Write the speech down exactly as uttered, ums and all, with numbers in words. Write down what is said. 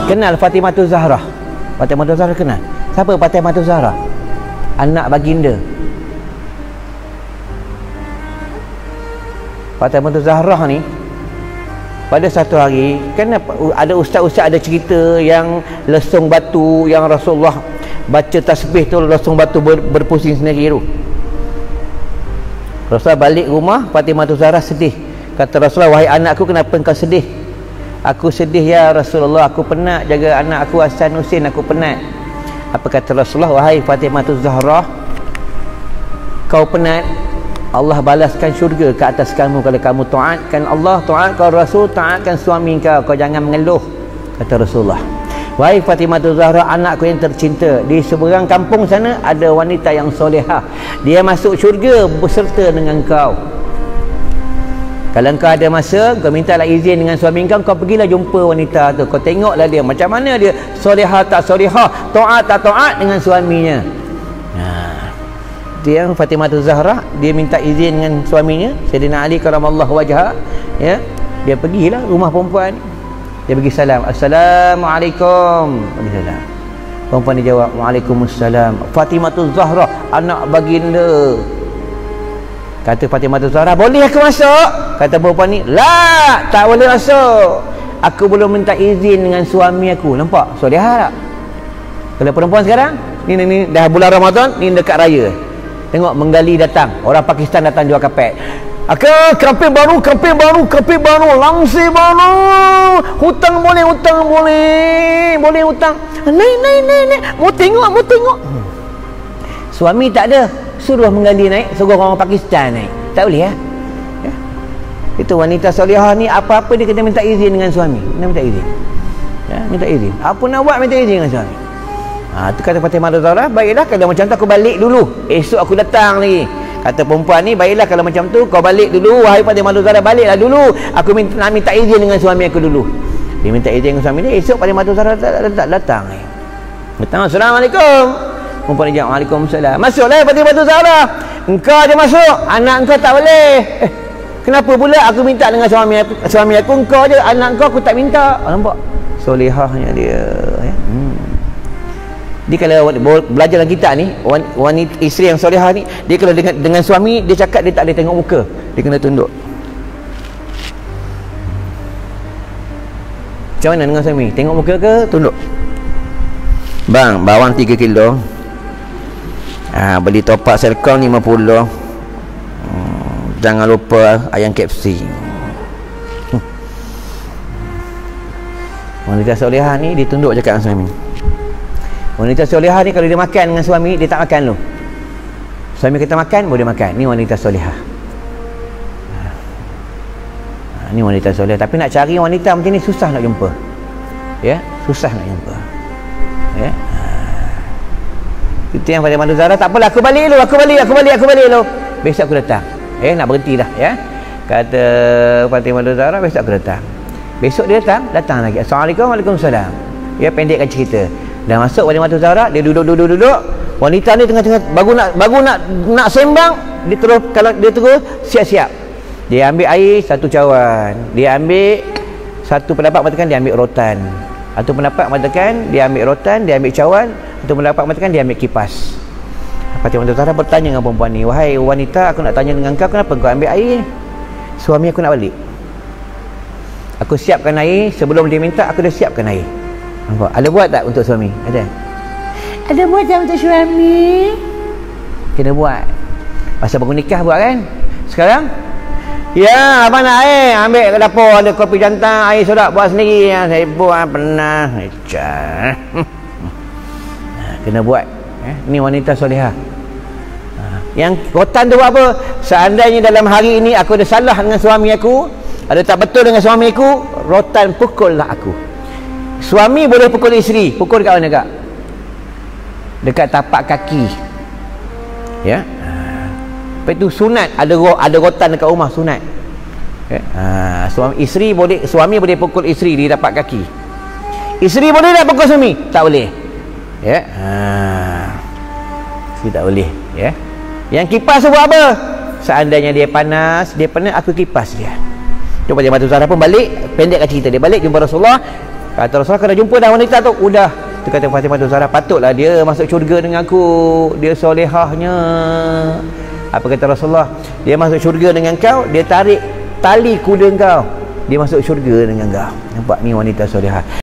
Kenal Fatimah Zahra? Fatimah Zahra kenal? Siapa Fatimah Zahra? Anak baginda. Fatimah Zahra ni pada satu hari kan ada ustaz-ustaz ada cerita yang lesung batu yang Rasulullah baca tasbih tu lesung batu ber, berpusing sendiri tu. Rasulullah balik rumah, Fatimah Zahra sedih. Kata Rasulullah, wahai anakku, kenapa engkau sedih? Aku sedih ya Rasulullah, aku penat jaga anak aku Hasan Husin, aku penat. Apa kata Rasulullah? Wahai Fatimah Zahra, kau penat, Allah balaskan syurga ke atas kamu kalau kamu taatkan Allah, taatkan Rasul, taatkan suami kau. Kau jangan mengeluh, kata Rasulullah. Wahai Fatimah Zahra, anakku yang tercinta, di seberang kampung sana ada wanita yang solehah, dia masuk syurga beserta dengan kau. Kalau kau ada masa, kau mintalah izin dengan suami kau, kau pergilah jumpa wanita tu, kau tengoklah dia macam mana dia, solehah tak solehah, taat tak taat dengan suaminya. Dia Fatimah Zahra, dia minta izin dengan suaminya Sayyidina Ali karamallahu wajhah, ya, dia pergilah rumah perempuan, dia pergi salam, assalamualaikum, bagi salam. Perempuan dia jawab, waalaikumsalam. Fatimah Zahra, anak baginda. Kata Fatimah Zahra, boleh aku masuk? Kata perempuan ni, la, tak boleh masuk, aku belum minta izin dengan suami aku. Nampak solehah tak? Kalau perempuan sekarang ni, ni, ni dah bulan Ramadan ni, dekat raya, tengok menggali datang, orang Pakistan datang jual kapet. Aku kapet baru, kapet baru, kapet baru, langsir baru, hutang boleh, hutang boleh, boleh hutang. Naik, naik, naik, naik. Mau tengok, mau tengok. Hmm. Suami tak ada, suruh menggali naik, suruh orang Pakistan naik. Tak boleh ya? Ya? Itu wanita solehah ni, apa-apa dia kena minta izin dengan suami. Kena minta izin. Ya, minta izin. Apa nak buat minta izin dengan suami. Ha, tu kata Fatimah Zahra, baiklah kalau macam tu aku balik dulu, esok aku datang lagi. Kata perempuan ni, baiklah kalau macam tu kau balik dulu, wahai Fatimah Zahra, baliklah dulu, aku minta, nak minta izin dengan suami aku dulu. Dia minta izin dengan suami dia, esok Fatimah Zahra datang, datang. Datang, assalamualaikum. Perempuan dia jawab, waalaikumsalam. Masuklah Fatimah Zahra, engkau je masuk, anak engkau tak boleh. Eh, kenapa pula aku minta dengan suami aku, suami aku, engkau je, anak engkau aku tak minta. Oh, nampak solehahnya dia, ya? hmm. Dia kalau belajar dalam kitab ni, wanita isteri yang solehah ni, dia kalau dengan, dengan suami, dia cakap dia tak boleh tengok muka, dia kena tunduk. Macam mana dengan suami? Tengok muka ke tunduk? Bang, bawang tiga kilo, ha, beli topak Selcom lima puluh, hmm, jangan lupa ayam K F C. hmm. Wanita solehah ni ditunduk cakap dengan suami. Wanita solehah ni kalau dia makan dengan suami, dia tak makan lu. Suami kata makan, boleh makan. Ni wanita solehah. Ha, ni wanita solehah. Tapi nak cari wanita macam ni susah nak jumpa. Ya, susah nak jumpa. Ya. Ha. Itu yang Fatimah Zahra, tak apalah, aku balik dulu, aku balik, aku balik, aku balik dulu. Besok aku datang. Eh, nak berhenti dah, ya. Kata Fatimah Zahra, besok aku datang. Besok dia datang, datang lagi. Assalamualaikum, waalaikumsalam. Ya, pendekkan cerita. Dah masuk Fatimah Zahra, dia duduk-duduk-duduk. Wanita ni tengah-tengah baru nak baru nak nak sembang, dia terus, kalau dia terus siap-siap. Dia ambil air satu cawan. Dia ambil satu pendapat mengatakan dia ambil rotan. Satu pendapat mengatakan dia ambil rotan, dia ambil cawan. Satu pendapat mengatakan dia ambil kipas. Fatimah Zahra bertanya dengan perempuan ni, wahai wanita, aku nak tanya dengan kau, kenapa kau ambil air? Suami aku nak balik. Aku siapkan air, sebelum dia minta aku dah siapkan air. Nampak? Ada buat tak untuk suami? Ada? Ada buat tak untuk suami? Kena buat. Pasal baru nikah buat kan? Sekarang? Ya, apa nak air? Ambil ke dapur, ada kopi jantan, air sodak, buat sendiri. Saya buat, pernah. Kena buat. Eh? Ni wanita solehah. Yang rotan tu buat apa? Seandainya dalam hari ini aku ada salah dengan suami aku, ada tak betul dengan suami aku, rotan pukullah aku. Suami boleh pukul isteri, pukul dekat mana kak? Dekat tapak kaki. Ya. Lepas itu sunat, ada ada rotan dekat rumah, sunat. Ya. Ha, suami isteri boleh, suami boleh pukul isteri di tapak kaki. Isteri boleh tak pukul suami? Tak boleh. Ya. Ha. Isteri tak boleh, ya. Yang kipas tu buat apa? Seandainya dia panas, dia panas, aku kipas dia. Jumpa Fatimah Zahra pun balik, pendekkan cerita dia, balik jumpa Rasulullah. Kata Rasulullah, kau dah jumpa dah wanita tu? Udah. Tu kata Fatimah tu Zahra, patutlah dia masuk syurga dengan aku, dia solehahnya. Apa kata Rasulullah? Dia masuk syurga dengan kau, dia tarik tali kuda kau, dia masuk syurga dengan kau. Nampak ni wanita solehah.